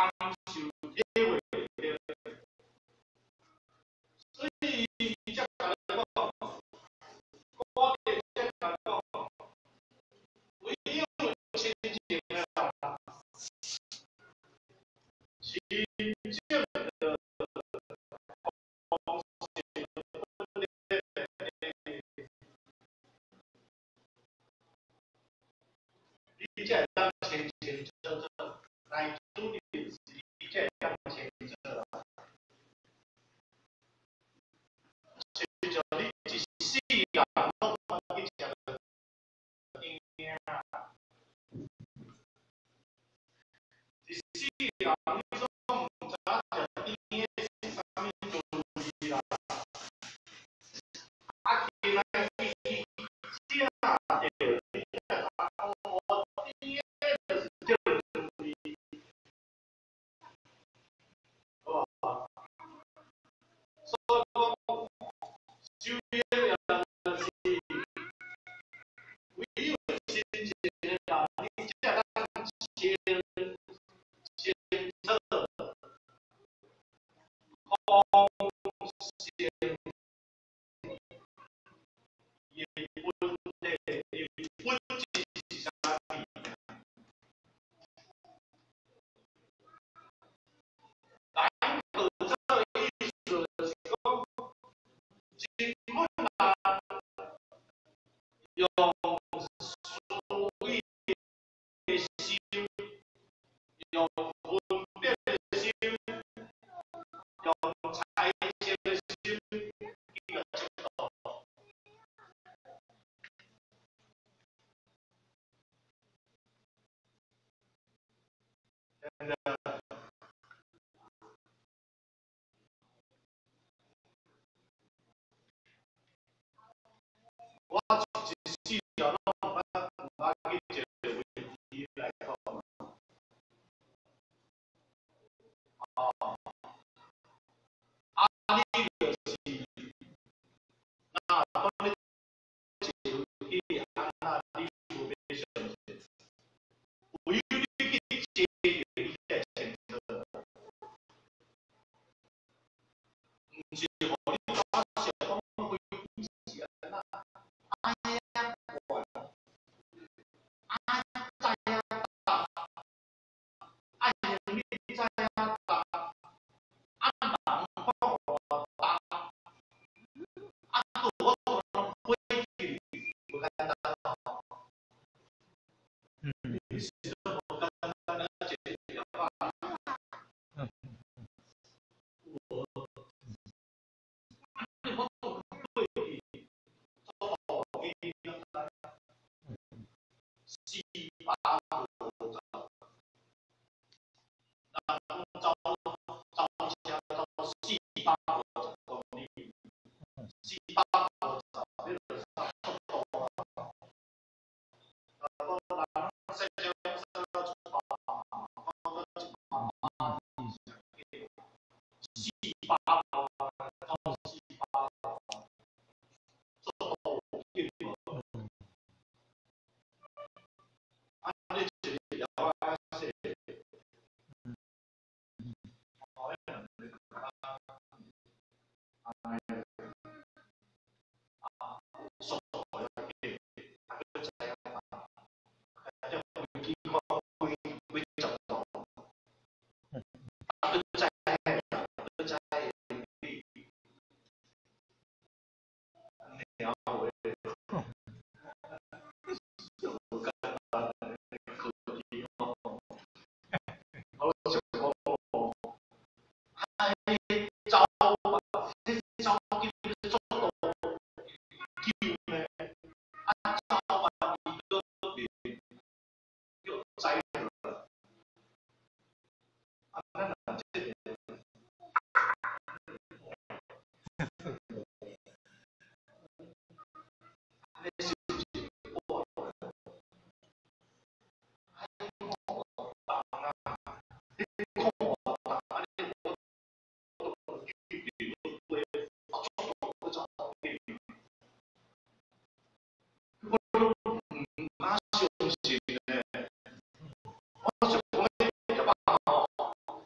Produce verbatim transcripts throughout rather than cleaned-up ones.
受体会着，所以才甲你讲，我哋才甲讲，唯有亲情的啦，是正的方式分裂，你才会当亲情做做，来注定是你才会当亲情做啦。随着你一世人拢去食硬啊，一世人你总毋知影食硬是啥物滋味啦。啊，起来去去食着，你才知哦，硬就是这个滋味，好吧？所以讲，修炼的人是唯有亲情的人，你才当先先测空先也分类，也分是啥物？咱学这个意思就是讲，真本来用属于的心，用分别的心，用财钱的心去个接受。真的，我一世人拢毋捌毋捌去一个问题来讲，哦，啊，你就是那当你就去安那你所要选择，唯有你去接受你才选择，毋是互你假设讲规矩是安那，哎呀管，啊知影答，爱用你知影答，啊人看我答，啊对我可能规矩不简单哦，嗯，你是都无简单了解了吧？嗯，我。我做对的，做好的，四八五走，那走走车走四百五十公里，四百五十，你就差不多啊。啊，讲人说叫说到一百，讲到一百四百五到四百五，做好的无？啊，你就是要啊说，好像你啊啊啊，说好要给，啊个知影嘛，啊叫飞机看飞飞十度，啊个知影，个知影你，了解。有简单的科技哦，我想讲哦，哎，走吧，你走紧你速度救呢，啊走吧，伊个面又栽了，啊咱人这个，你是不是我？哎，我当啊，你看我当啊，你我我距离又对，啊速度不走紧，我都唔敢相信呢。我想讲你一百吼，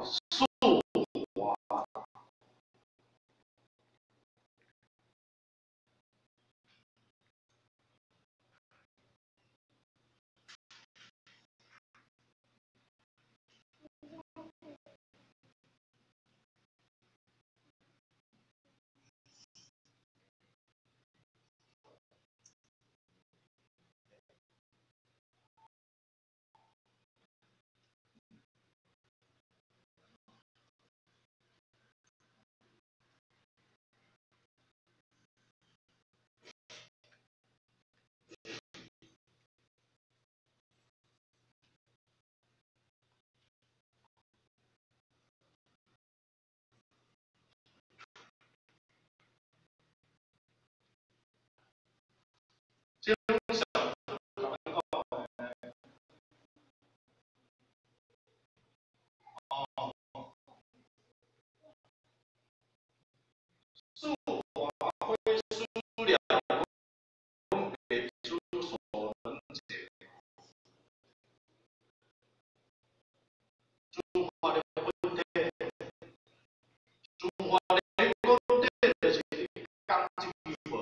速滑。基本上哦，速滑会输两分别出所能解。速滑的问题，速滑的问题就是刚进步。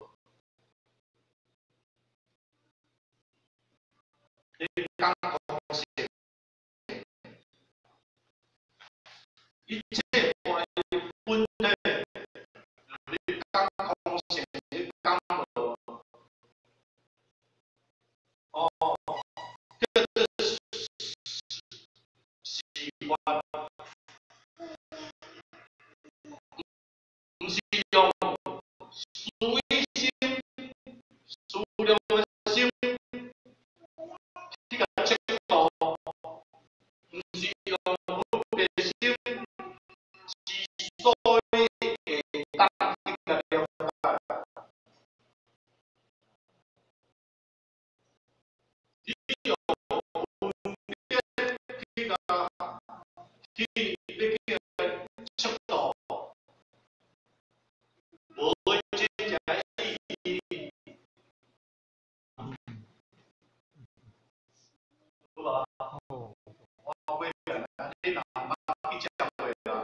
你刚同时，一切关于问题，你刚同时，你刚无哦，这个是习惯，不是用属于心、数量的心，这个尺度，不是用分别心，是所谓的当今的了解。你用分别这个去那个尺度，无真正意义，对吧？我会讲，你哪怕一讲会啦，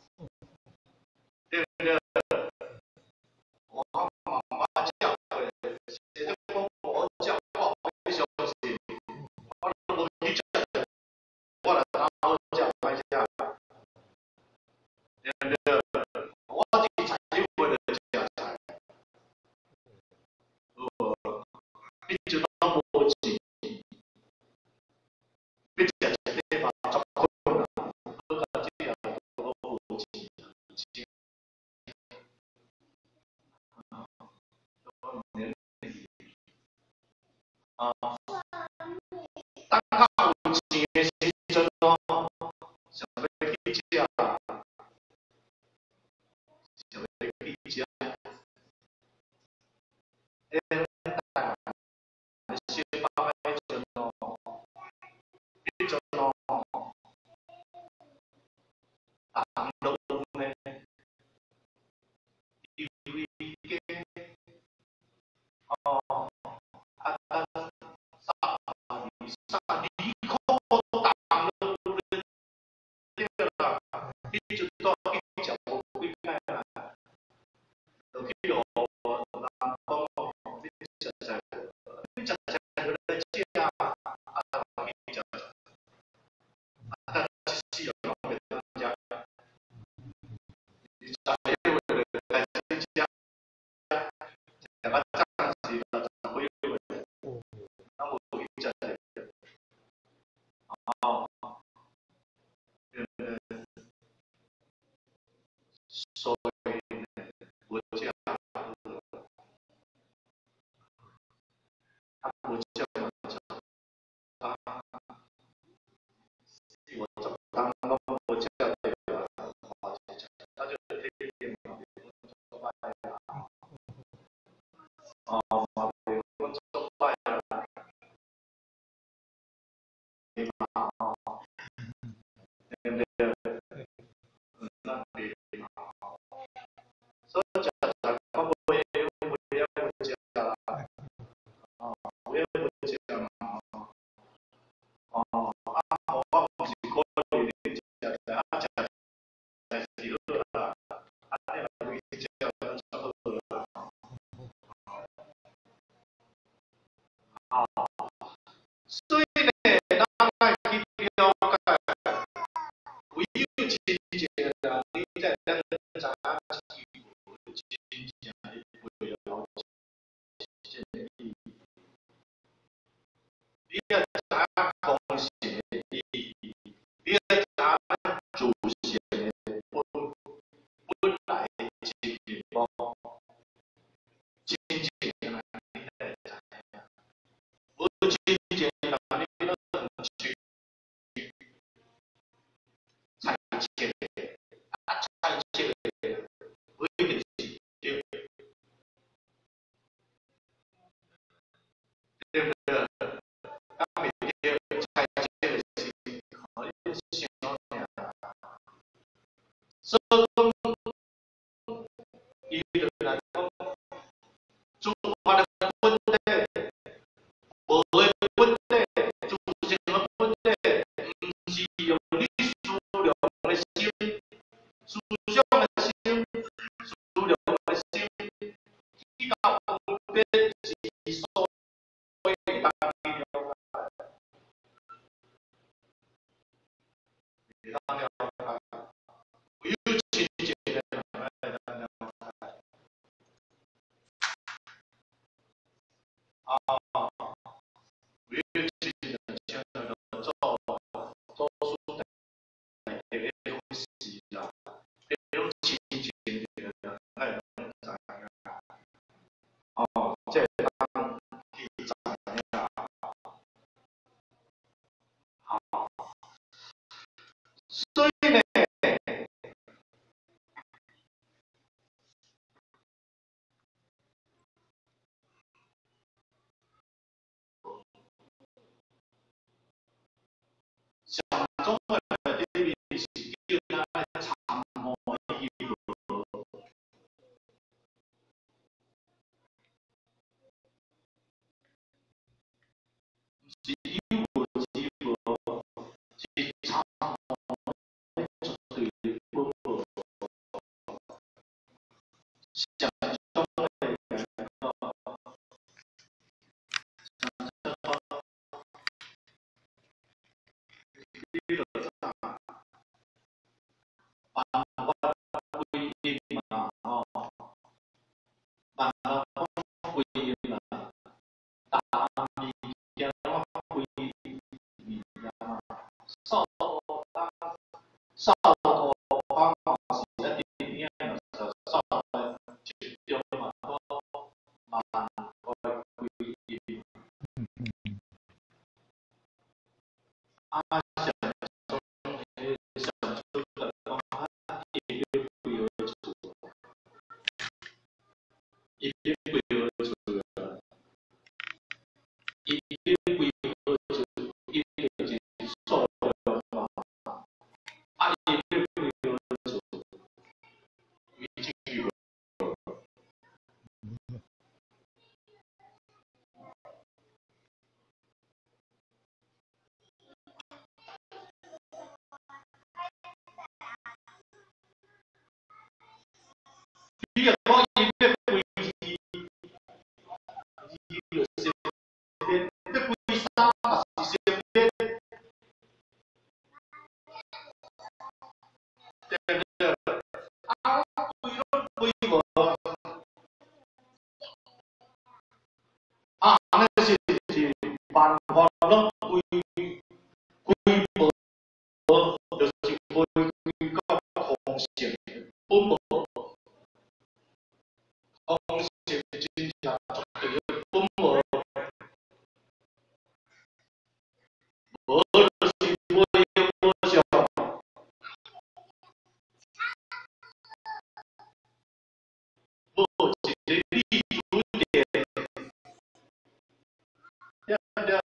对不对？我妈妈讲会，现在我我讲我不相信，我我一讲，我来拿我讲一下，对不对？我的才会的讲才，呃，你就当无钱，你讲这把作困难，我讲这样我无钱，钱啊，啊，当较有钱的时阵咯，想要去食，想要去食，诶，台湾小巴迄阵咯，迄阵咯，红龙呢，因为个哦，啊啊，三三里口红龙呢，对啦，迄阵都去食无几摆啦，就去哦，南方哦，你食食，你食食就来食啊，啊，去食，啊，是是哦，拢袂当食，你十个月就开始食，食到暂时到十个月，咱无去食食，哦，呃，所以呢，无食，啊，无食嘛，啊，我十当拢无食着啊，我是食，那就天天嘛，做歹啦，哦，嘛袂讲做歹啦，对嘛，哦，对不对？嗯，那对嘛，所以食食我无会会会会食啦，哦，会会食嘛，哦，啊，我我毋是可想念，所以讲，伊就来讲，主法的本体，无的本体，自性的本体，毋是用你思量的心、思想的心、思量的心，去到分别之所以当去了解，会当了解，唯有亲近的人会当了解。啊，唯有亲近的人才能做做出来的一回事啦。这种亲近的人才能知影。哦，这当去知影。好，所以呢，上中的里面是叫咱参谋义务，是义务义务，是参谋绝对不不，上中的人哦，你就知道，万法归因嘛，哦，万法归因嘛，大物件我归因嘛，少当少多方法是一定要的，少的就就嘛多万法归因，啊，想中想出的方法一定不由自主，一定不由自主的，一定不由自主，一定是受的方法，啊，一定不由自主，已经有。你若讲伊要归字，伊就先变，要归三嘛是先变，对不对？啊，归拢归无，啊，安尼是是办法拢归归无，就是归归到空性，本无空性真正绝对的本无，无就是无有无相，无一个立足点，对不对？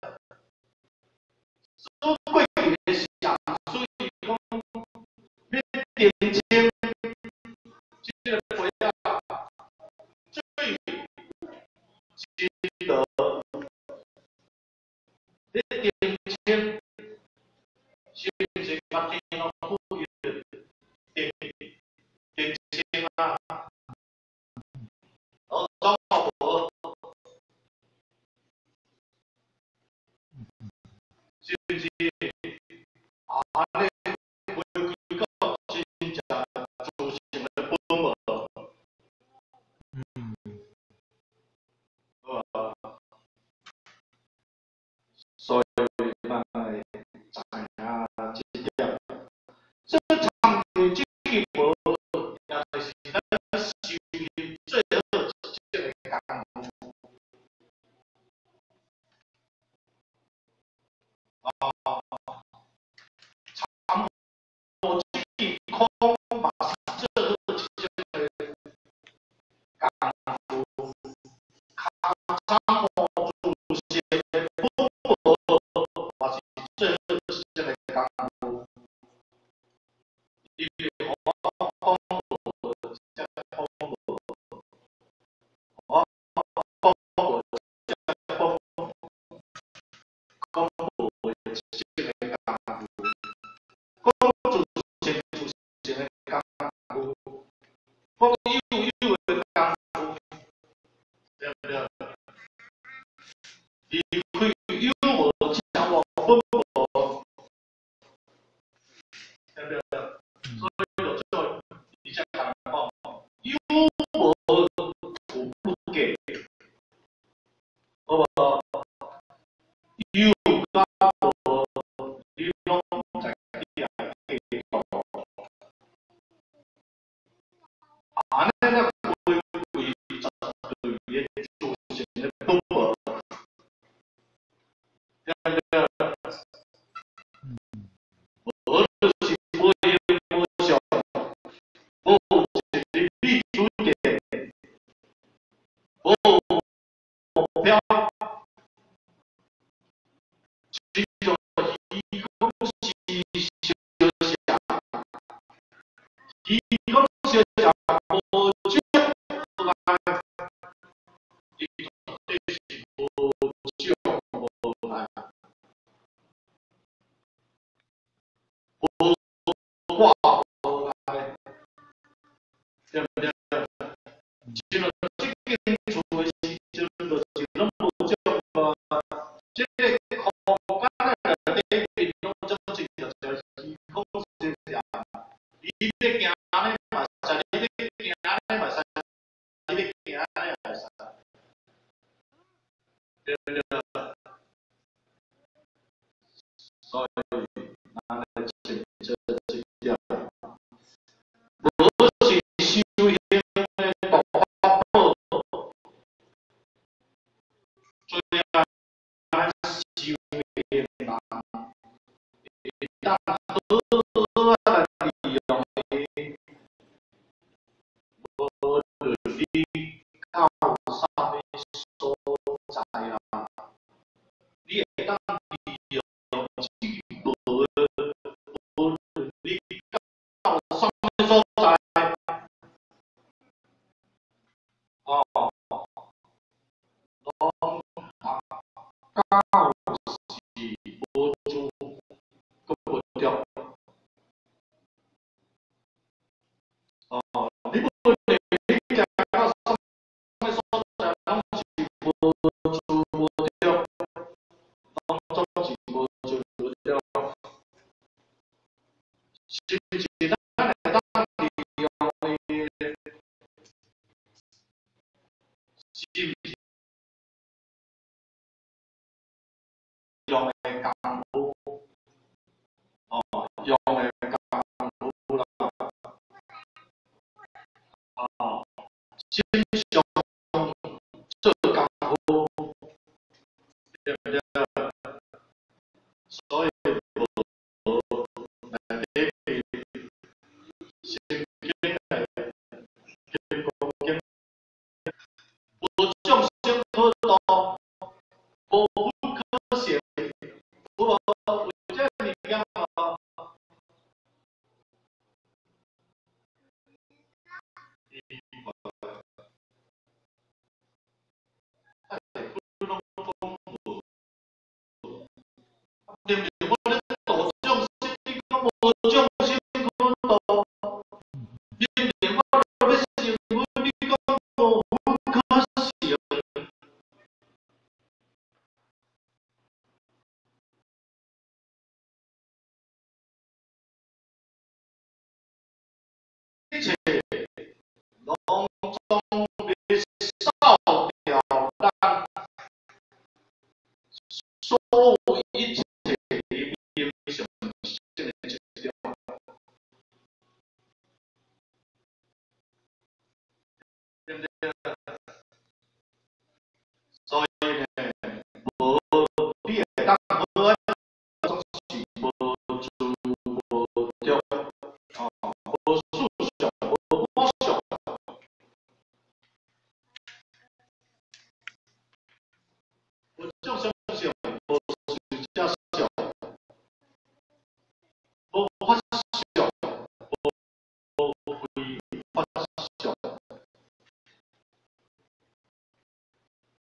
所贵的想，所以讲要点睛，这个不要最值得，要点睛，是不是把电脑不一点点睛啊？而刚好我是不是啊？你回归到真正自性的本无，嗯，呃，所以咱来知影这点，这场的这个无，也就是咱修行最好这个功夫。啊，参谋即空嘛，是这个这个功夫，参谋主些本无嘛是最好这个功伊讲小食无少，来，伊绝对是无少无来，无挂无来，对不对？进入这间厝的时阵，就是拢无种啊，这个空间内底拢种是着着是讲小食，你要行呢嘛使，你要行呢嘛使，你要行呢嘛使，对不对？所以，咱来请这这点，无是修行的方法，最难修行人，会当好啊利用的，无论你靠啥物所在啊，你会当利用这个无论你靠啥物所在，哦，拢到是无助，个无着。哦，你无论你行到啥物所在，拢是无助无着，拢总是无助无着。是不是咱会当利用的？是不是用的功夫？哦，用的功夫啦，哦，欣赏做功夫，对不对？所以无内底心经的经过经，无众生可度，无不可行，有无？有这物件无？对不对？我咧度众生，你讲无众生可度，你连我都要成佛，你讲无不可行。一切拢总被扫掉，咱